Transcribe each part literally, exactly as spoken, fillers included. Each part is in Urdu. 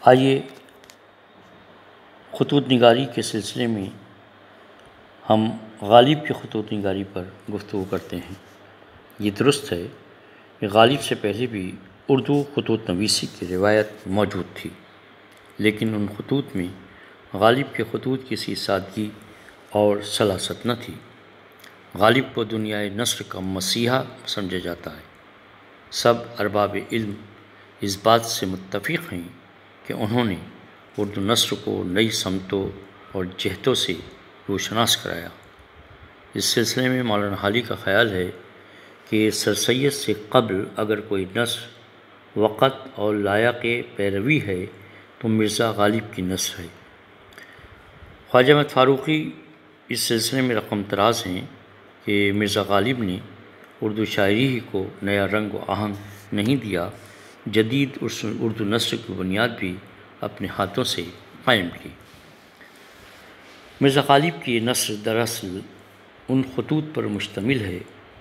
آئیے خطوط نگاری کے سلسلے میں ہم غالب کی خطوط نگاری پر گفتگو کرتے ہیں۔ یہ درست ہے کہ غالب سے پہلے بھی اردو خطوط نویسی کی روایت موجود تھی، لیکن ان خطوط میں غالب کے خطوط کی سی سادگی اور سلاست نہ تھی۔ غالب کو دنیائے نثر کا مسیحا سمجھا جاتا ہے۔ سب ارباب علم اس بات سے متفق ہیں کہ انہوں نے اردو نثر کو نئی سمتوں اور جہتوں سے روشناس کرایا۔ اس سلسلے میں مولانا حالی کا خیال ہے کہ سر سید سے قبل اگر کوئی نثر وقت اور لائق پیروی ہے تو مرزا غالب کی نثر ہے۔ خواجہ احمد فاروقی اس سلسلے میں رقم طراز ہیں کہ مرزا غالب نے اردو شاعری ہی کو نیا رنگ و آہنگ نہیں دیا، جدید اردو نثر کی بنیاد بھی اپنے ہاتھوں سے قائم کی۔ مرزا غالب کی یہ نثر دراصل ان خطوط پر مشتمل ہے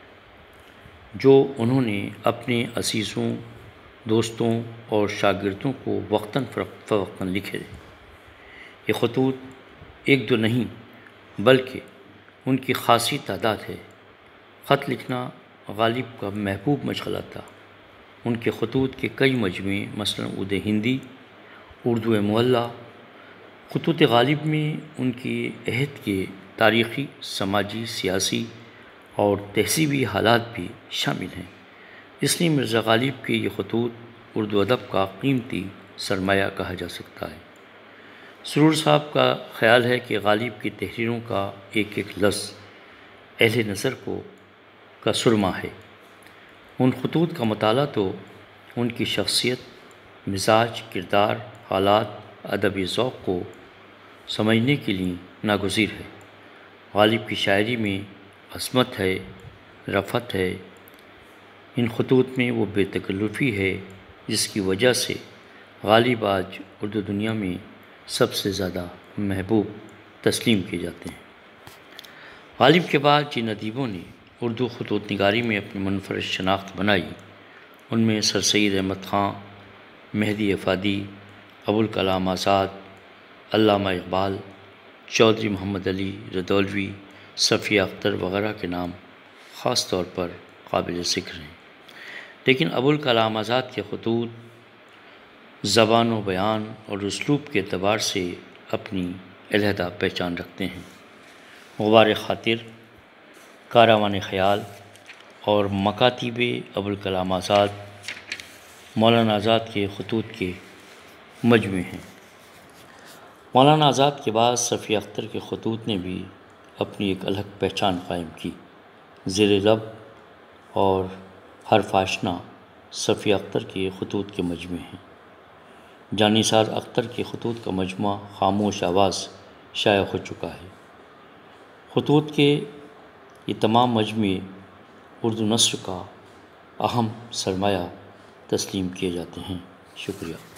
جو انہوں نے اپنے عزیزوں، دوستوں اور شاگردوں کو وقتاً فوقتاً لکھے۔ یہ خطوط ایک دو نہیں بلکہ ان کی خاصی تعداد ہے۔ خط لکھنا غالب کا محبوب مشغلہ تھا۔ ان کے خطوط کے کئی مجموعے مثلاً عود ہندی، اردو معلیٰ، خطوط غالب میں ان کی عہد کے تاریخی، سماجی، سیاسی اور تہذیبی حالات بھی شامل ہیں۔ اس لیے مرزا غالب کے یہ خطوط اردو ادب کا قیمتی سرمایہ کہا جا سکتا ہے۔ سرور صاحب کا خیال ہے کہ غالب کی تحریروں کا ایک ایک لفظ اہل نظر کو کا سرما ہے۔ ان خطوط کا مطالعہ تو ان کی شخصیت، مزاج، کردار، حالات، ادبی ذوق کو سمجھنے کے لیے ناگزیر ہے۔ غالب کی شاعری میں عظمت ہے، رفعت ہے۔ ان خطوط میں وہ بے تکلفی ہے جس کی وجہ سے غالب آج اردو دنیا میں سب سے زیادہ محبوب تسلیم کیے جاتے ہیں۔ غالب کے بعد جن ادیبوں نے اردو خطوط نگاری میں اپنی منفرد شناخت بنائی، ان میں سر سید احمد خاں، مہدی افادی، ابوالکلام آزاد، علامہ اقبال، چودھری محمد علی ردولوی، صفیہ اختر وغیرہ کے نام خاص طور پر قابل ذکر ہیں۔ لیکن ابوالکلام آزاد کے خطوط زبان و بیان اور اسلوب کے اعتبار سے اپنی علیحدہ پہچان رکھتے ہیں۔ غبار خاطر، کاروان خیال اور مکاتیب ابوالکلام آزاد مولانا آزاد کے خطوط کے مجموعے ہیں۔ مولانا آزاد کے بعد صفیہ اختر کے خطوط نے بھی اپنی ایک الگ پہچان قائم کی۔ زیر لب اور حرف آشنا صفیہ اختر کے خطوط کے مجموعے ہیں۔ جانی ساز اختر کے خطوط کا مجموعہ خاموش آواز شائع ہو چکا ہے۔ خطوط کے یہ تمام مجموعے اردو نثر کا اہم سرمایہ تسلیم کیے جاتے ہیں۔ شکریہ۔